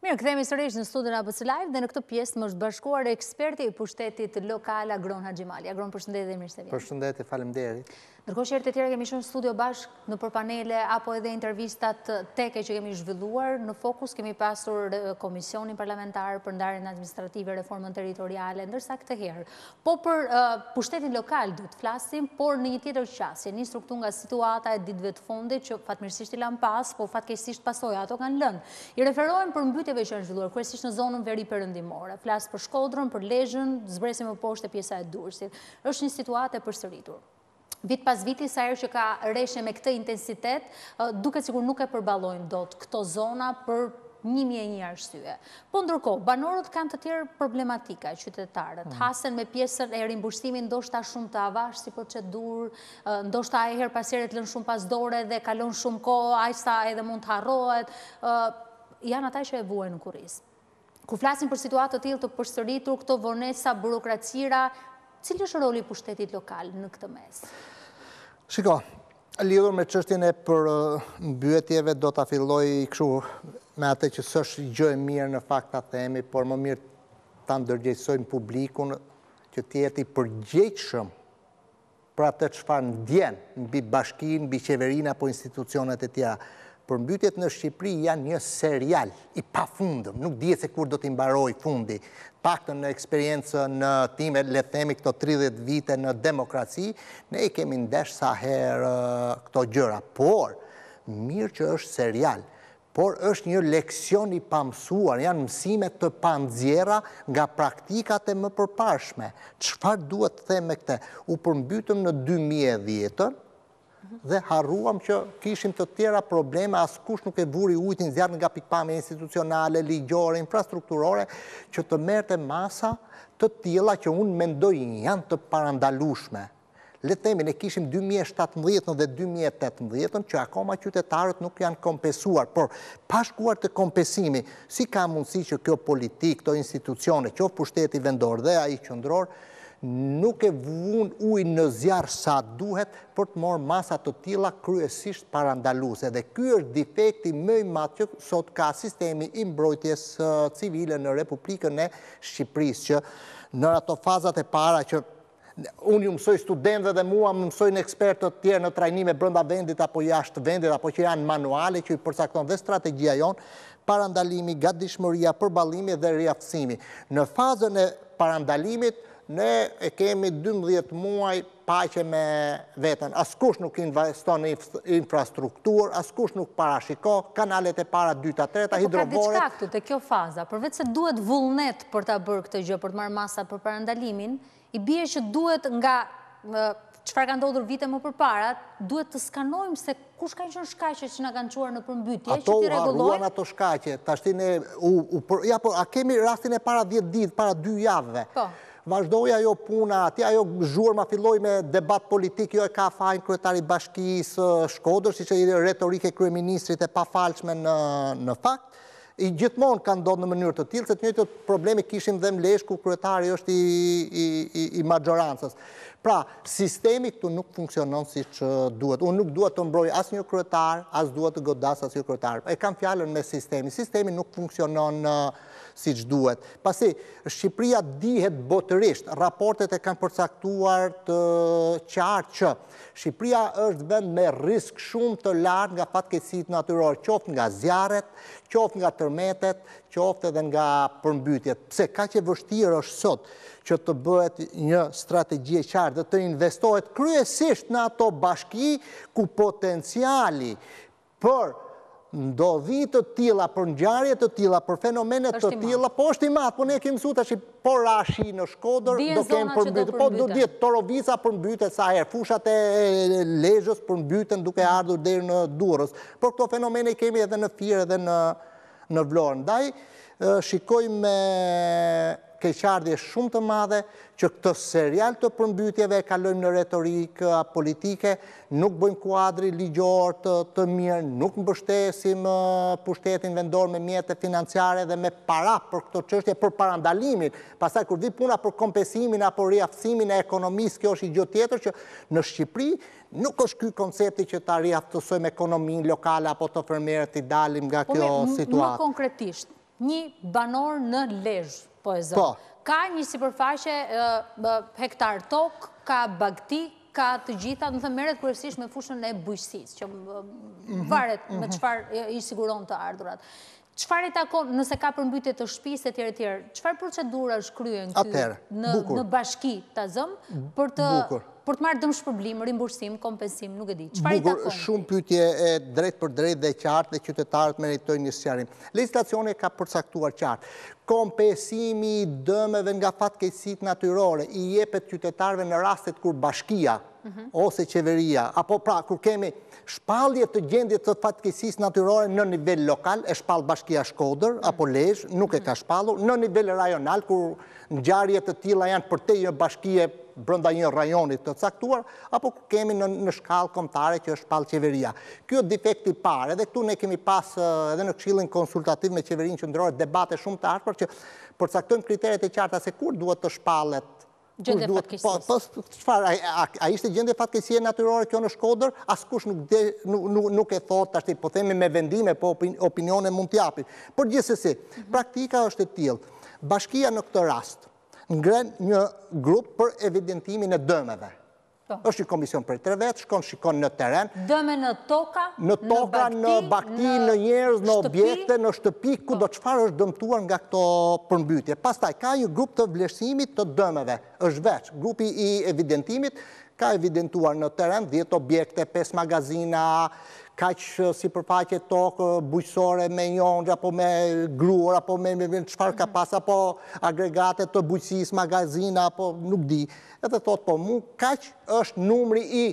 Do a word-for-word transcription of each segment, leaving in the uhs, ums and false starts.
Mirë, këthemi sërish në studion A B C Live dhe në këtë pjesë më është bashkuar eksperti i pushtetit lokal Agron Haxhimali. Agron, përshëndetje dhe mirë se vjen. Përshëndetje, faleminderit. Ndërkohë që herët e tjera kemi qenë në studio bashkë në përpanele apo edhe intervistat teke që kemi zhvilluar, në fokus kemi pasur Komisionin Parlamentar për ndarjen administrative, reformën territoriale, ndërsa këtë herë. Po për pushtetin lokal do të flasim, por në një tjetër qasje, nisur këtu nga situata e ditëve të fundit që fatmirësisht i lan pas, po fatkeqësisht pasoja ato kanë lënë. I referohen për mbytjeve që janë zhvilluar, kryesisht në zonën veri perëndimore. Flas për Shkodrën, për Lezhën, zbresim më poshtë pjesa e Durrësit. Është një situatë e përsëritur. Vit pas viti, sa herë që ka rreshe me këtë intensitet, duket sikur nuk e përballojnë dot këto zona për një mijë e një arsye. Po ndërkohë, banorët kanë të tjerë problematika, qytetarët, mm. hasen me pjesën e rimbushtimit ndoshta shumë të avash si procedurë, ndoshta e her pas here të lënë shumë pas dore dhe kalon shumë kohë, aq sa edhe mund të harrohet, janë ata që e vuajnë në kurriz. Kur flasim për situatë të tillë të përsëritur, këto vonesa, burokracira, cili është roli i pushtetit lokal në këtë mes? Shiko, lidhur me çështjen e për mbyetjeve do ta filloj kështu me atë që s'është gjë e mirë në fakt ta themi, por më mirë ta ndërgjegjësojmë publikun që të jetë i përgjegjshëm për atë çfarë ndjen mbi bashkinë, mbi qeverinë apo institucionet e tjera. Përmbytjet në Shqipëri janë një serial i pafundëm, nuk dihet se kur do t'i mbarojë fundi. Paktën në eksperiencën në time, le të themi këto tridhjetë vite në demokraci, ne i kemi ndesh sa herë këto gjëra, por mirë që është serial, por është një leksion i pamësuar, janë mësime të panxjerra nga praktikat e më përparshme. Çfarë duhet të them me këtë? U përmbytëm në dy mijë e dhjetë dhe harruam që kishim të tjera probleme, askush nuk e vuri ujtin zjarr nga pikpamja institucionale, ligjore, infrastrukturore, që të merrte masa të tilla që unë mendoj janë të parandalueshme. Le të themi, ne kishim dy mijë e shtatëmbëdhjetë dhe dy mijë e tetëmbëdhjetë që akoma qytetarët nuk janë kompensuar, por pa shkuar te kompensimi, si ka mundësi që kjo politik, këto institucione, qoftë pushteti vendor dhe ai qendror, nuk e vun ujë në zjarr sa duhet për të marrë masa të tilla kryesisht parandaluese. Dhe ky është defekti më i madh që sot ka sistemi i mbrojtjes civile në Republikën e Shqipërisë, që në ato fazat e para që unë ju mësoj studentëve dhe mua më mësojnë ekspertë të tjerë në trajnime brenda vendit apo jashtë vendit, apo që janë manuale që i përcakton dhe strategjia jonë, parandalimi, gatishmëria, përballimi dhe riaftësimi. Në fazën e parandalimit ne e kemi dymbëdhjetë muaj paqe me veten. Askush nuk investon në infrastrukturë, askush nuk parashiko, kanalet e para, dyta, treta, hidrovoret. Po ka diçka këtu te kjo faza, përveç se duhet vullnet për ta bërë këtë gjë, për të marrë masa për parandalimin, i bie që duhet nga çfarë ka ndodhur vite më përpara, duhet të skanojmë se kush kanë qenë shkaqet që na kanë çuar në përmbytje, që ti rregullojmë. Ato harruan ato shkaqe. Tashti ne u ja po a kemi rastin e para dhjetë ditë, para dy javëve. Po. Vazhdoi ajo puna, aty ajo zhurma filloi me debat politik, jo e ka fajin kryetari i Bashkisë Shkodrës, siç e retorike kryeministrit e pafalshme në në fakt. I gjithmonë kanë ndodhur në mënyrë të tillë, se të njëjtët probleme kishim dhe në Lezhë ku kryetari është i i i, i maxhorancës. Pra, sistemi këtu nuk funksionon siç duhet. Unë nuk dua të mbroj asnjë kryetar, as dua të godas asnjë kryetar. E kam fjalën me sistemi. Sistemi nuk funksionon uh, siç duhet. Pasi Shqipëria dihet botërisht, raportet e kanë përcaktuar të qartë që Shqipëria është vend me risk shumë të lartë nga fatkeqësitë natyrore, qoftë nga zjarret, qoftë nga tërmetet, qoftë edhe nga përmbytjet. Pse kaq e vështirë është sot që të bëhet një strategji e qartë dhe të investohet kryesisht në ato bashki ku potenciali për ndodhi të tilla, për ngjarje të tilla, për fenomene të tilla, po është i madh, po ne kemi mësuar tash po rashi në Shkodër do kemi përmbytje, po do dihet Torovica përmbytet sa herë, fushat e Lezhës përmbyten duke ardhur deri në Durrës. Por këto fenomene i kemi edhe në Fier edhe në në Vlorë. Ndaj shikojmë me keqardhje shumë të madhe që këtë serial të përmbytjeve e kalojmë në retorikë politike, nuk bëjmë kuadri ligjor të, të mirë, nuk mbështesim uh, pushtetin vendor me mjete financiare dhe me para për këto çështje, për parandalimin. Pastaj kur vi puna për kompensimin apo riaftësimin e ekonomisë, kjo është i gjë tjetër që në Shqipëri nuk është ky koncepti që ta riaftësojmë ekonominë lokale apo të fermerët i dalim nga kjo situatë. Më konkretisht, një banor në Lezhë, po e zë. Ka një sipërfaqe hektar tokë, ka bagti, ka të gjitha, në thëmë meret kërësisht me fushën e bujqësisë, që varet me qëfar i siguron të ardhurat. Qëfar i takon, nëse ka përmbytje të shtëpisë e tjere tjere, qëfar procedura është kryen në bashki të zëmë për të marrë dëmshpërblim, rimbursim, kompensim, nuk e di. Qëfar i takon? Bukur, shumë pyetje e drejt për drejt dhe qartë dhe qytetarët meritojnë një sqarim. Legislacioni ka përcaktuar qartë. Kompensimi dëmeve nga fatkeqësitë natyrore i jepet qytetarëve në rastet kur bashkia ose qeveria, apo pra, kur kemi shpallje të gjendje të fatkeqësisë natyrore në nivel lokal, e shpall bashkia Shkodër, apo Lezhë, nuk e ka shpallur, në nivel rajonal, kur ngjarje të tilla janë për te një bashkie brenda një rajonit të caktuar, apo kur kemi në shkallë kombëtare që është shpall qeveria. Ky është defekti i parë, edhe këtu ne kemi pas edhe në Këshillin Konsultativ me Qeverinë Qendrore debate shumë të ashpër që përcaktojmë kriteret e qarta se kur duhet të shpallet. Gjendje fatkeqësie. A ishte gjendje fatkeqësie natyrore kjo në Shkodër? Askush nuk e thot, ashti po themi me vendime, po opinione mund t'japi. Por gjithsesi, praktika është e tillë. Bashkia në këtë rast ngren një grup për evidentimin e dëmeve. është një komision për tre vetë, shkon shikon në teren. Dëme në toka, në toka, në bakti, në njerëz, në objekte, në shtëpi, ku do çfarë është dëmtuar nga këto përmbytje. Pastaj, ka një grup të vlerësimit të dëmeve, është veç. Grupi i evidentimit ka evidentuar në teren dhjetë objekte, pesë magazina, kaq sipërfaqe tokë bujqësore me njonjë, apo me gruar, apo me çfarë ka pas, apo agregate të bujqësisë, magazina, apo nuk di. Edhe thot, po mu, kaq është numri i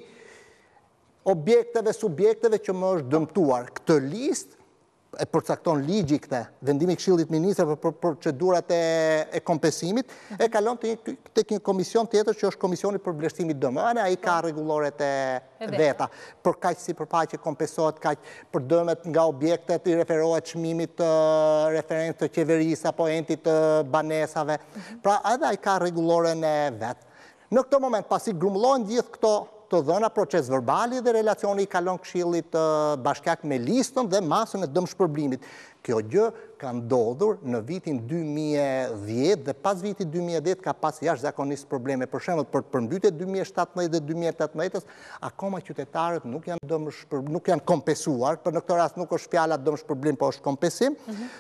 objekteve, subjekteve që më është dëmtuar. Këtë listë e përcakton ligji këtë, vendimi i Këshillit Ministrave për procedurat e kompensimit, e kalon tek një komision tjetër që është komisioni për vlerësimin e dëmeve, ai ka rregulloret e veta. Për kaq sipërfaqe kompensohet, kaq për dëmet nga objektet i referohet çmimit të referencë të qeverisë apo entit të banesave. Pra edhe ai ka rregulloren e vet. Në këtë moment, pasi grumbullohen gjithë këto të dhëna, proces verbali dhe relacioni i kalon Këshillit Bashkiak me listën dhe masën e dëmshpërblimit. Kjo gjë ka ndodhur në vitin dy mijë e dhjetë dhe pas vitit dy mijë e dhjetë ka pas jashtëzakonisht probleme. Për shembull, për përmbytjet dy mijë e shtatëdhjetë dhe dy mijë e tetëmbëdhjetë, akoma qytetarët nuk janë dëmshpërblim, nuk janë kompensuar, për në këtë rast nuk është fjala dëmshpërblim, po është kompensim,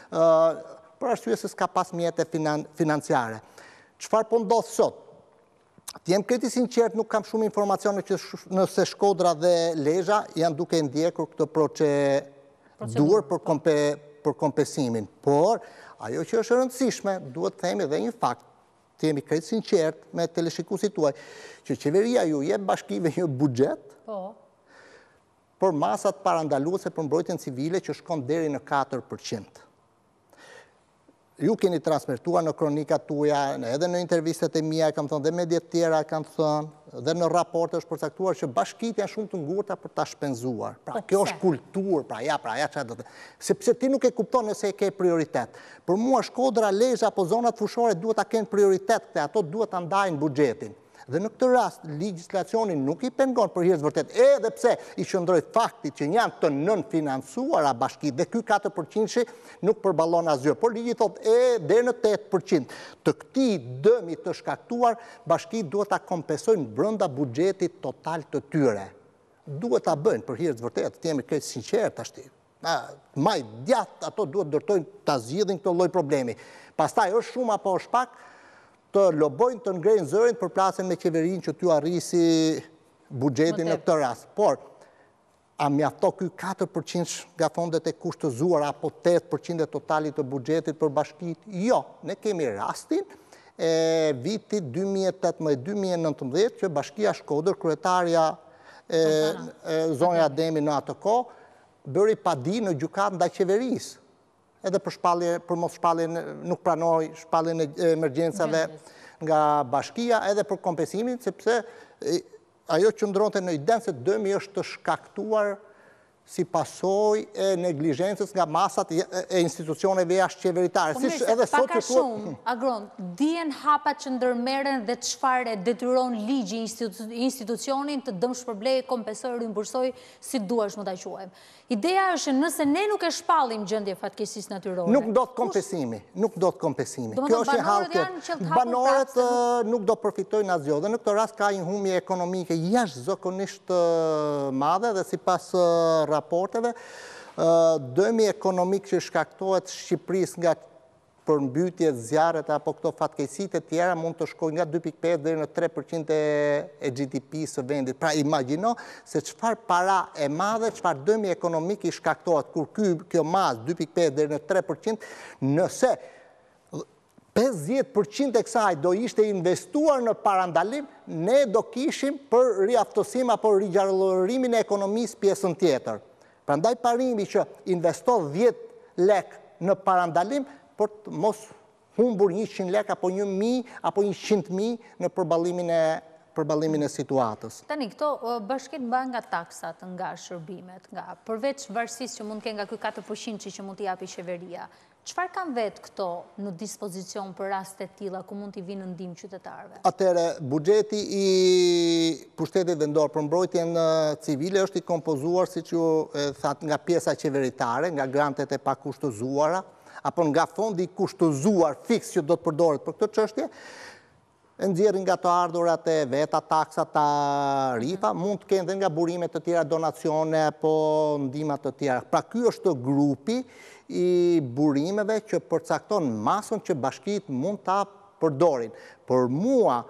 për arsye se s'ka pas mjete financiare. Çfarë po ndodh sot? T'jem kreti sinqert, nuk kam shumë informacione që nëse Shkodra dhe Lezhë janë duke ndjekur këtë procedur për kompensimin. Por, ajo që është rëndësishme, duhet të themi dhe një fakt, t'jemi kreti sinqert me teleshikuesit tuaj, që qeveria ju jep bashkive një buxhet për masat parandaluese për mbrojtjen civile që shkon deri në katër përqind. Ju keni transmetuar në kronikat tuaja, edhe në intervistet e mia, kam thënë, dhe mediat tjera kam thënë, dhe në raporte është përcaktuar që bashkitë janë shumë të ngurta për ta shpenzuar. Pra, kjo është kulturë, pra ja, pra ja, çfarë do të. Sepse ti nuk e kupton nëse e ke prioritet. Për mua Shkodra, Lezhë apo zonat fushore duhet ta kenë prioritet, dhe ato duhet ta ndajnë buxhetin. Dhe në këtë rast, legjislacioni nuk i pengon për hir të vërtet, edhe pse i qëndroi fakti që janë të nënfinancuara bashkitë dhe ky katër përqind nuk përballon asgjë, por ligji thotë e deri në tetë përqind të këtij dëmi të shkaktuar, bashkitë duhet ta kompensojnë brenda buxhetit total të tyre. Duhet ta bëjnë për hir të vërtet, të jemi krejt sinqert tashti. Maj djathtë ato duhet ndërtojnë ta zgjidhin këtë lloj problemi. Pastaj është shumë apo është pak, të lobojnë të ngrejnë zërin për plasën me qeverinë që t'ju arrisi buxhetin në këtë rast. Por, a mjafto ky katër përqind nga fondet e kushtëzuara apo tetë përqind e totalit të buxhetit për bashkitë? Jo, ne kemi rastin e vitit dy mijë e tetëmbëdhjetë dy mijë e nëntëmbëdhjetë që Bashkia Shkodër, kryetarja zonja Ademi në atë kohë, bëri padi në gjykatë ndaj qeverisë. Edhe për shpallje, për mos shpallje, nuk pranoi shpalljen e emergjencave nga bashkia, edhe për kompensimin, sepse ajo qëndronte në iden se dëmi është të shkaktuar si pasoj e neglijencës nga masat e institucioneve jashtë qeveritare. Po mirë, paka shumë, Agron, dijen hapat që ndërmeren dhe çfarë e detyron ligji institucionin të dëmshpërblej, kompensoj, rimbursoj, si duash më ta quajmë. Ideja është nëse ne nuk e shpallim gjendje fatkeqësisë natyrore. Nuk do të kompensimi, nuk do të kompensimi. Kjo është e hallë. Banorët nuk do përfitojnë asgjë. Dhe në këtë rast ka një humje ekonomike jashtëzakonisht madhe dhe sipas raporteve, dëmi ekonomik që shkaktohet Shqipërisë nga përmbytjet, zjarret apo këto fatkeqësitë e tjera mund të shkojnë nga dy pikë pesë deri në tre përqind e G D P së vendit. Pra imagjino se çfarë para e madhe, çfarë dëmi ekonomik i shkaktohet kur ky kjo masë dy pikë pesë deri në tre përqind, nëse pesëdhjetë përqind e kësaj do ishte investuar në parandalim, ne do kishim për riaftësim apo rigjarëllorimin e ekonomisë pjesën tjetër. Prandaj parimi që investon dhjetë lek në parandalim, por të mos humbur njëqind lek apo një mijë apo njëqind mijë në përballimin e përballimin e situatës. Tani, këto bashkit mban nga taksat, nga shërbimet, nga përveç varësisë që mund të kenë nga ky katër përqind që mund t'i japi qeveria. Çfarë kanë vetë këto në dispozicion për raste të tilla ku mund t'i vinë në ndihmë qytetarëve? Atëherë, buxheti i pushtetit vendor për mbrojtjen civile është i kompozuar, siç ju thatë, nga pjesa qeveritare, nga grantet e pakushtëzuara, apo nga fondi i kushtëzuar fiks që do të përdoret për këtë çështje, nxjerrin nga të ardhurat e veta, taksat, tarifa, mund të kenë dhe nga burime të tjera, donacione apo ndihma të tjera. Pra ky është grupi i burimeve që përcakton masën që bashkitë mund ta përdorin. Por mua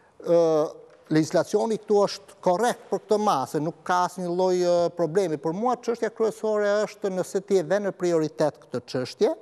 legislacioni këtu është korrekt për këtë masë, nuk ka asnjë lloj problemi. Por mua çështja kryesore është nëse ti e vën në prioritet këtë çështje,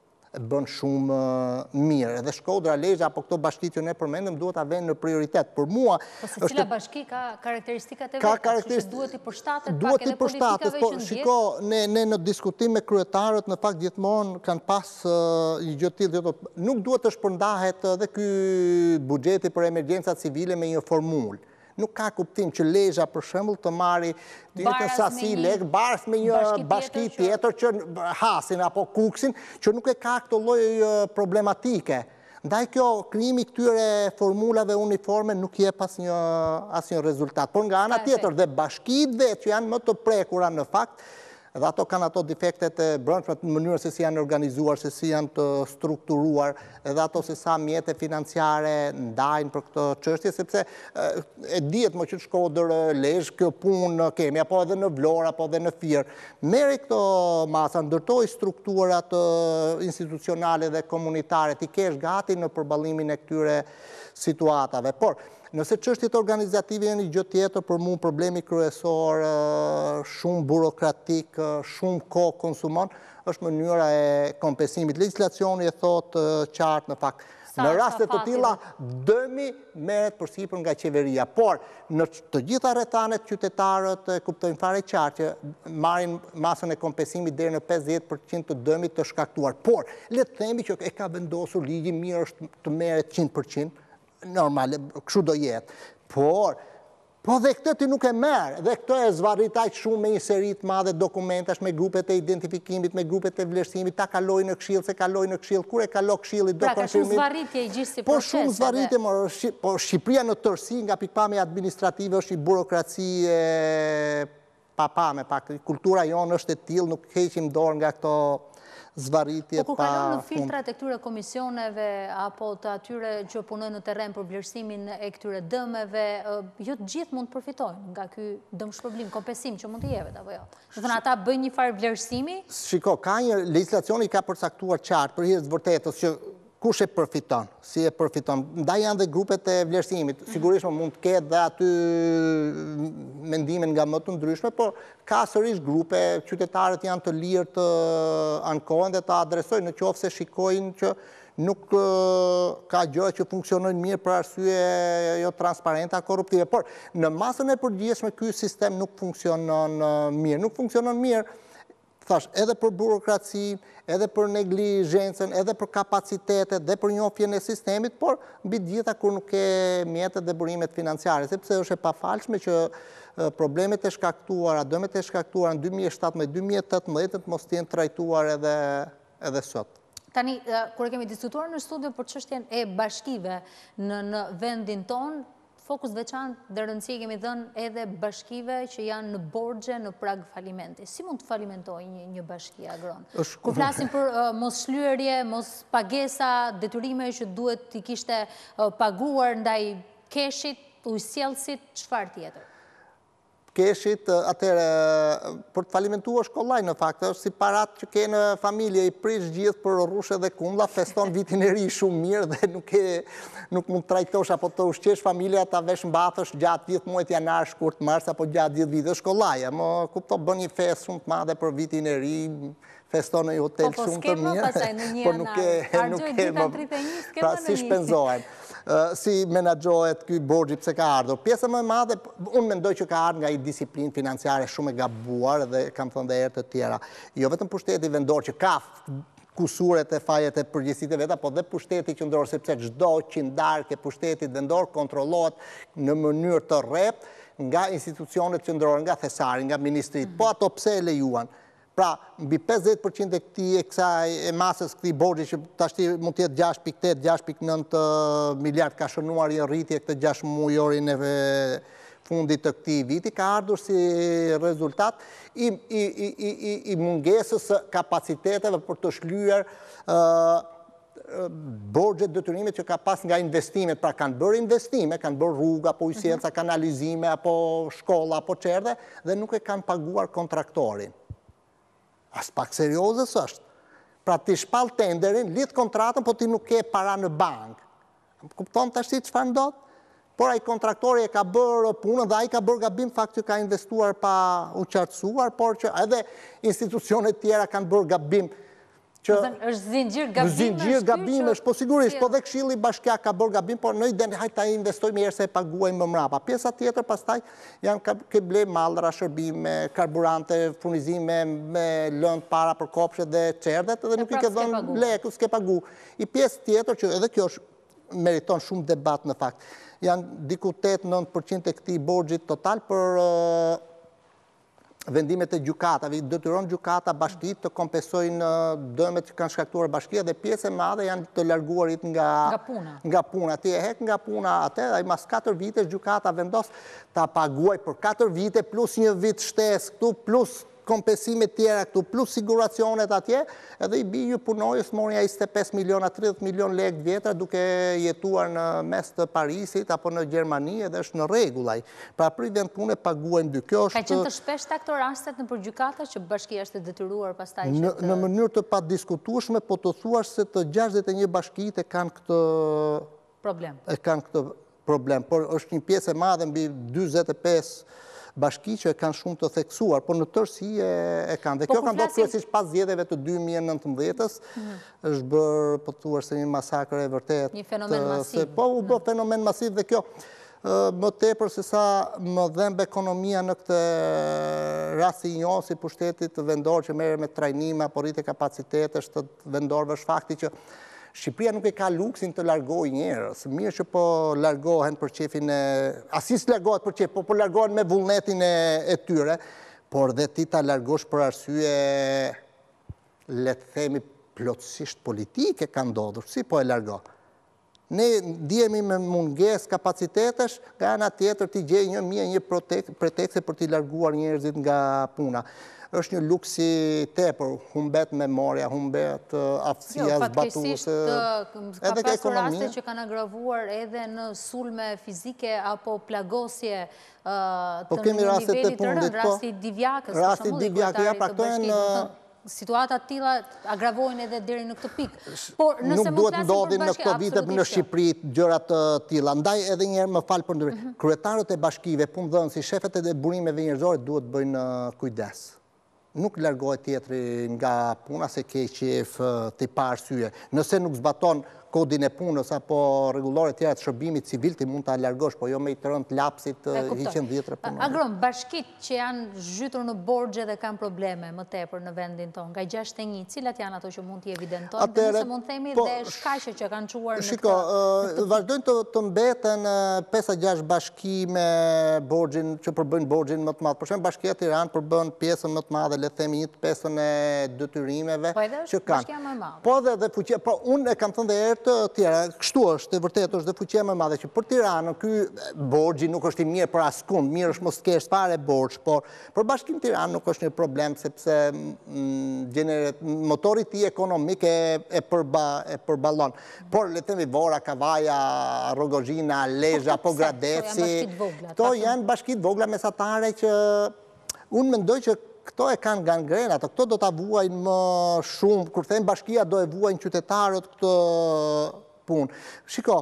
bën shumë mirë. Edhe Shkodra, Lezhë apo këto bashkitë që ne përmendëm duhet ta vënë në prioritet. Por mua po secila bashki ka karakteristikat e veta, kështu që duhet i përshtatet pak edhe politikave që ndjek. Shiko, ne ne në diskutim me kryetarët në fakt gjithmonë kanë pas një gjë të tillë, nuk duhet të shpërndahet edhe ky buxheti për emergjenca civile me një formulë. Nuk ka kuptim që Lezhë, për shembull, të marri të njëjtën sasi lek, baras me një bashki tjetër që Hasin apo Kuksin, që nuk e ka këtë lloj problematike. Ndaj kjo krijimi këtyre formulave uniforme nuk jep asnjë asnjë rezultat. Por nga ana tjetër dhe bashkitë vetë që janë më të prekura në fakt, edhe ato kanë ato defektet e brendshme në mënyrën se si janë organizuar, se si janë të strukturuar, edhe ato se sa mjete financiare ndajnë për këtë çështje, sepse e dihet më që në Shkodër, Lezhë, kjo punë kemi, apo edhe në Vlorë, apo edhe në Fier. Merri këto masa, ndërtoi strukturat institucionale dhe komunitare, ti kesh gati në përballimin e këtyre situatave. Por nëse çështjet organizative janë një gjë tjetër, për mua problemi kryesor, shumë burokratik, shumë kohë konsumon, është mënyra e kompensimit. Legislacioni e thotë qartë në fakt. Në raste të tilla, dëmi merret përsipër nga qeveria. Por në të gjitha rrethanet qytetarët kuptojnë fare qartë që marrin masën e kompensimit deri në pesëdhjetë përqind të dëmit të shkaktuar. Por le të themi që e ka vendosur ligji, mirë është të merret njëqind përqind. Normale, kështu do jetë. Por, po dhe këtë ti nuk e merë, dhe këtë e zvarrit aq shumë me një seri të madhe dokumentash, me grupet e identifikimit, me grupet e vlerësimit, ta kaloj në këshill, se kaloj në këshill, kur e kalo këshillit do konfirmim. Pra, ka shumë zvarritje i gjithë si proces. Po shumë zvarritje, po Shqipëria në tërësi, nga pikpamja administrative, është një burokraci e papame, pak kultura jonë është e tillë, nuk heqim dorë nga këto zvarritje pa fund. Po ku kalon në filtrat e këtyre komisioneve apo të atyre që punojnë në terren për vlerësimin e këtyre dëmeve, jo të gjithë mund të përfitojnë nga ky dëmshpërblim, kompensim që mund të jepet apo jo. Do të thonë ata bëjnë një farë vlerësimi? Shiko, ka një legislacioni ka përcaktuar qartë për hir të vërtetës që kush e përfiton, si e përfiton. Ndaj janë dhe grupet e vlerësimit. Sigurisht mund të ketë dhe aty mendimin nga më të ndryshme, por ka sërish grupe, qytetarët janë të lirë të ankohen dhe të adresojnë, në qoftë se shikojnë që nuk ka gjëra që funksionojnë mirë për arsye jo transparente, korruptive. Por në masën e përgjithshme ky sistem nuk funksionon mirë. Nuk funksionon mirë thash, edhe për burokracinë, edhe për neglizhencën, edhe për kapacitetet, dhe për njohjen e sistemit, por mbi gjitha kur nuk ke mjetet dhe burimet financiare, sepse është e pafalshme që problemet e shkaktuara, dëmet e shkaktuara në dy mijë e shtatëmbëdhjetë dy mijë e tetëmbëdhjetë mos të jenë trajtuar edhe, edhe sot. Tani, kur e kemi diskutuar në studio për çështjen e bashkive në, në vendin tonë, fokus veçantë dhe rëndësi kemi dhënë edhe bashkive që janë në borxhe në prag falimenti. Si mund të falimentojë një, një bashki agron? Është... Kur flasim për uh, mos shlyerje, mos pagesa, detyrime që duhet t'i kishte uh, paguar ndaj keshit, ujësjellësit, çfarë tjetër? Keshit, atëre, për të falimentuar shkollaj në fakt, është si parat që ke në familje i prish gjithë për rrushe dhe kumla, feston vitin e ri shumë mirë dhe nuk, e, nuk mund të trajtosh apo të ushqesh familja ta vesh mbathësh gjatë gjithë muajt janar, shkurt, mars apo gjatë gjithë viteve shkollaje. Më kupto bën një festë shumë të madhe për vitin e ri, feston në një hotel po, po, shumë të mirë, por nuk e nuk e më pra si shpenzohen. Si menagjohet ky borxhi pse ka ardhur. Pjesa më e madhe, unë mendoj që ka ardhur nga i disiplinë financiare shumë e gabuar dhe kam thënë edhe herë të tjera. Jo vetëm pushteti vendor që ka kusuret e fajet e përgjegjësitë e veta, po dhe pushteti qendror, sepse çdo qindark e pushtetit vendor kontrollohet në mënyrë të rreptë nga institucionet qendrore, nga thesari, nga ministrit. Po ato pse e lejuan? Pra, mbi pesëdhjetë përqind e këtij e kësaj e masës këtij borxhi që tashti mund të jetë gjashtë pikë tetë, gjashtë pikë nëntë miliard ka shënuar një rritje këtë gjashtë muajorin e fundit të këtij viti, ka ardhur si rezultat i, i, i, i, i mungesës së kapaciteteve për të shlyer uh, borxhet detyrimet që ka pas nga investimet, pra kanë bërë investime, kanë bërë rruga, apo ujësjenca, kanalizime, apo shkolla, apo çerdhe, dhe nuk e kanë paguar kontraktorin. As pak seriozës është. Pra ti shpall tenderin, lidh kontratën, po ti nuk ke para në bank. Kupton tash si çfarë ndodh? Por ai kontraktori e ka bërë punën dhe ai ka bërë gabim fakt që ka investuar pa u qartësuar, por që edhe institucionet tjera kanë bërë gabim. Që është zinxhir gabimesh. Zinxhir gabimesh, po sigurisht, po dhe Këshilli Bashkiak ka bërë gabim, por në iden hajt ta investojmë herë se e paguajmë më mrapa. Pjesa tjetër pastaj janë ke ble mallra, shërbime, karburante, furnizime me lëndë para për kopshet dhe çerdhet dhe nuk i ke dhënë lekë, s'ke pagu. I pjesë tjetër që edhe kjo është meriton shumë debat në fakt. Janë diku tetë nëntë përqind e këtij borxhit total për vendimet e gjykatave, detyron gjykata bashkitë të kompensojnë dëmet që kanë shkaktuar bashkia dhe pjesë e madhe janë të larguarit nga, nga puna. Nga puna. Ti e hek nga puna atë, ai mas katër vitesh gjykata vendos ta paguaj për katër vite plus një vit shtesë këtu plus kompensime tjera këtu, plus siguracionet atje, edhe i bi ju punojës morja njëzet e pesë miliona, tridhjetë milion lekë vjetra duke jetuar në mes të Parisit apo në Gjermani edhe është në rregullaj. Pra për vend pune paguajmë dy. Kjo është... Ka qenë të shpeshta këto rastet në përgjykata që bashkia është detyruar pastaj që të... Në mënyrë të padiskutueshme, po të thuash se të gjashtëdhjetë e një bashkitë e kanë këtë... Problem. E kanë këtë problem, por është një pjesë e madhe mbi dyzet e pesë bashki që e kanë shumë të theksuar, por në tërësi e kanë. Dhe kjo kanë do të kryesisht pas zgjedhjeve të dy mijë e nëntëmbëdhjetës, është bërë, po thuar se një masakër e vërtet. Një fenomen masiv. Po, u bë fenomen masiv dhe kjo më tepër se sa më dhemb ekonomia në këtë rast i njohur si pushtetit vendor që merret me trajnime apo rritje kapacitetesh të vendorëve, është fakti që Shqipëria nuk e ka luksin të largojë njerëz. Mirë që po largohen për qefin e... Asis largohet për qef, po po largohen me vullnetin e, e tyre, por dhe ti ta largosh për arsye, le të themi, plotësisht politike ka ndodhur. Si po e largo? Ne ndihemi me mungesë kapacitetesh, nga ana tjetër ti gjej një mijë një pretekste për t'i larguar njerëzit nga puna. Është një luksi tepër, humbet memoria, humbet aftësia zbatuese. Ka pasur raste që kanë agravuar edhe në sulme fizike apo plagosje të një nivelit të rënd, rasti Divjakës. Rasti Divjakës, ja pra këto janë... Situatat tilla agravojnë edhe deri në këtë pikë. Nuk duhet ndodhin në këto vite në Shqipëri gjërat të tilla. Ndaj edhe një herë më fal për ndryshim. Kryetarët e bashkive, punëdhënësi, shefet e burimeve njerëzore duhet bëjnë kujdes. Nuk largohet tjetri nga puna se ke qef t'i pa arsye. Nëse nuk zbaton kodin e punës apo rregullore tjera të shërbimit civil ti mund ta largosh, po jo me i të rënd lapsit njëqind e dhjetë punonjës. Agron, bashkit që janë zhytur në borxhe dhe kanë probleme më tepër në vendin tonë, nga gjashtëdhjetë e një, cilat janë ato që mund t'i evidentojnë, dhe nëse mund themi dhe shkaqe që kanë quar në Shiko, vazhdojnë të, të mbeten pesë gjashtë bashki me borxhin që përbëjnë borxhin më të madh. Për shembull, Bashkia Tiranë përbën pjesën më të madhe, le të themi një pesën e detyrimeve që kanë. Po dhe dhe fuqia, po unë e kam thënë dhe herë të tjera, kështu është, e vërtet është dhe fuqia më e madhe që për Tiranën ky borxhi nuk është i mirë për askund, mirë është mos kesh fare borxh, por për Bashkinë Tiranë nuk është një problem sepse motori i tij ekonomik e e përba e përballon. Por le të themi Vora, Kavaja, Rogozhina, Lezhë apo Gradeci, këto janë bashkitë vogla mesatare që unë mendoj që këto e kanë gangrena, këto do t'a vuajnë më shumë, kur them bashkia do e vuajnë qytetarët këtë punë. Shiko,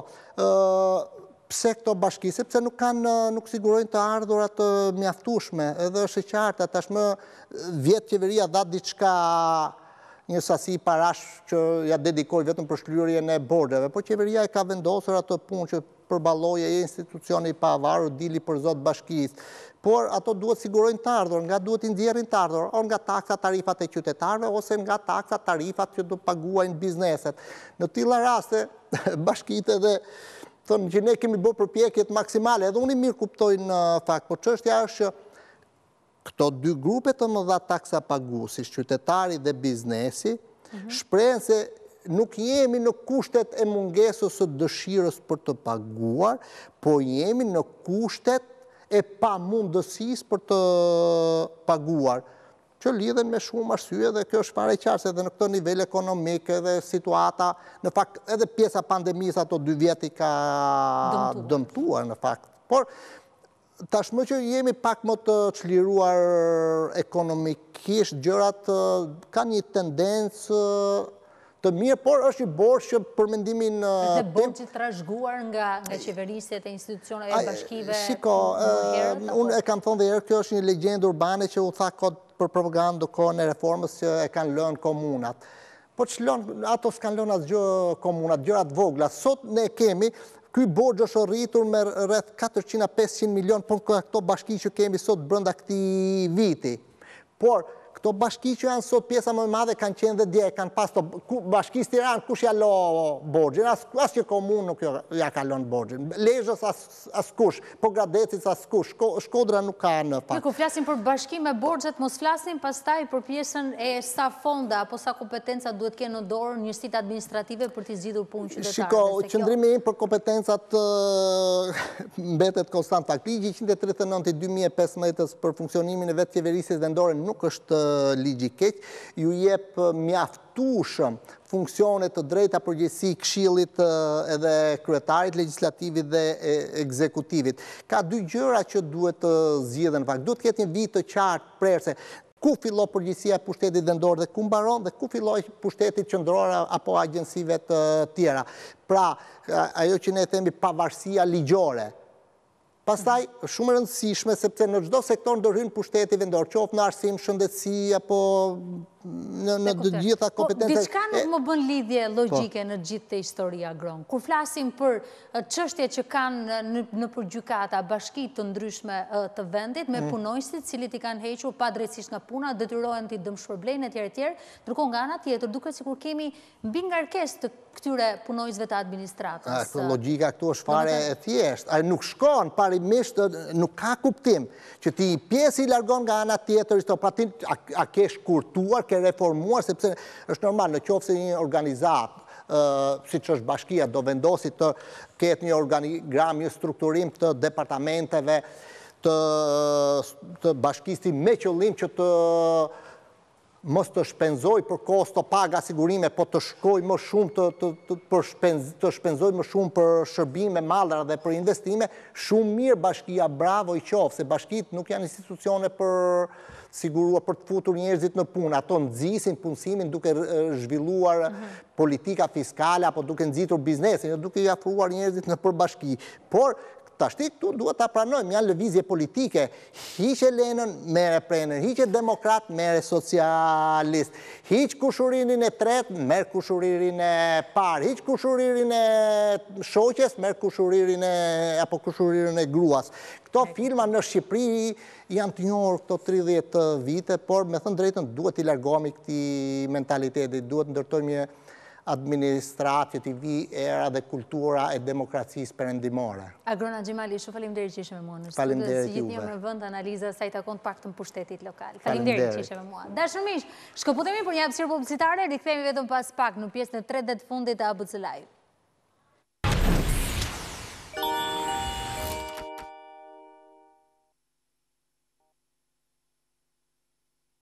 pse këto bashki, sepse nuk kanë, nuk sigurojnë të ardhurat të mjaftueshme, edhe është e qartë, tashmë vjet qeveria dha diçka një sasi parash që ja dedikoj vetëm për shlyerjen e borxheve, po qeveria e ka vendosur atë punë që përballoje e institucioni i pavarur, dili për zot bashkisë. Por ato duhet sigurojnë të ardhur, nga duhet i nxjerrin të ardhur, o nga taksa tarifat e qytetarëve, ose nga taksa tarifat që do paguajnë bizneset. Në tilla raste, bashkitë edhe thonë që ne kemi bërë përpjekjet maksimale, edhe unë i mirë kuptoj në fakt, por çështja është që këto dy grupe të mëdha taksa paguesis, qytetari dhe biznesi, shprehen se nuk jemi në kushtet e mungesës së dëshirës për të paguar, po jemi në kushtet e pa mundësisë për të paguar, që lidhen me shumë arsye dhe kjo është fare qartë edhe në këtë nivel ekonomik edhe situata, në fakt edhe pjesa pandemisë ato dy vjet i ka dëmtuar në fakt. Por tashmë që jemi pak më të çliruar ekonomikisht, gjërat kanë një tendencë të mirë, por është i borxh që për mendimin tim... Dhe borxhi trashëguar nga qeverisjet e institucioneve e bashkive... Shiko, unë e kam thonë dhe herë, kjo është një legjendë urbane që u tha kod për propagandë kohën e reformës që e kanë lënë komunat. Po që lënë, ato s'kanë lënë asgjë komunat, gjërat vogla. Sot ne kemi, ky borxh është rritur me rreth katërqind e pesëqind milion, por këto bashki që kemi sot brenda këtij viti. Por këto bashki që janë sot pjesa më e madhe kanë qenë dhe dje, kanë pas të Bashkisë Tiranë, kush ja lo borxhin, as që komunë nuk ja ka lënë borxhin. Lezhës as kush, po Gradecit as kush, Shkodra nuk ka në fakt. Kur flasim për bashki me borxhet, mos flasim pastaj për pjesën e sa fonda apo sa kompetenca duhet kenë në dorë njësitë administrative për të zgjidhur punë qytetarëve. Shiko, qëndrimi im për kompetencat mbetet konstant. Ligji njëqind e tridhjetë e nëntë i dy mijë e pesëmbëdhjetës për funksionimin e vetë qeverisjes vendore nuk është ligji keq, ju jep mjaftueshëm funksione të drejta përgjegjësi këshillit edhe kryetarit legjislativit dhe ekzekutivit. Ka dy gjëra që duhet të zgjidhen në fakt. Duhet të ketë një vit të qartë prerse ku fillon përgjegjësia e pushtetit vendor dhe ku mbaron dhe ku filloi pushteti qendror apo agjencive të tjera. Pra, ajo që ne themi pavarësia ligjore. Pastaj, shumë e rëndësishme, sepse në çdo sektor ndërhyn pushteti vendor, qoftë në arsim, shëndetësi, apo në të gjitha kompetencat. Diçka nuk më bën lidhje logjike në gjithë të historia Agron. Kur flasim për çështje që kanë në përgjykata bashki të ndryshme të vendit, me punonjësit, cilit i kanë hequr pa drejtësisht nga puna, detyrohen të dëmshpërblejnë etj etj, ndërkohë nga ana tjetër, duket sikur kemi mbi ngarkesë të këtyre punonjësve të administratës. Kjo logjika këtu është fare e thjeshtë. Nuk shkon parimisht, nuk ka kuptim që ti pjesë i largon nga ana tjetër, pra ti a ke shkurtuar, ke reformuar, sepse është normal, në qoftë se një organizatë, si që është bashkia, do vendosi të ketë një organigram, një strukturim të departamenteve të bashkisë me qëllim që të mos të shpenzoj për kosto paga sigurime, po të shkoj më shumë të shpenzoj më shumë për shërbime mallra dhe për investime, shumë mirë bashkia, bravo i qoftë, se bashkit nuk janë institucione për sigurua për të futur njerëzit në punë. Ato nxisin punësimin duke zhvilluar politika fiskale apo duke nxitur biznesin, duke i afruar njerëzit në përbashki. Por tashti këtu duhet ta pranojmë, janë lëvizje politike, hiqe Lenën, mere Prenën, hiqe Demokrat, mere Socialist, hiq kushuririn e tretë, merë kushuririn e parë, hiq kushuririn e shoqes, merë kushuririn e, apo kushuririn e gruas. Këto filma në Shqipëri janë të njohur këto tridhjetë vite, por me thënë drejtën duhet i largohemi këtij mentaliteti, duhet ndërtojmë një administratë që t'i vi era dhe kultura e demokracisë perëndimore. Agrona Gjimali, shumë faleminderit që ishe me mua në studio. Faleminderit Si juve. gjithë një në vend analiza sa i takon të paktën pushtetit lokal. Faleminderit që ishe me mua. Dashur miq, shkëputemi për një hapësirë publicitare, rikthehemi vetëm pas pak në pjesën e tretë dhe të fundit të A B C Live.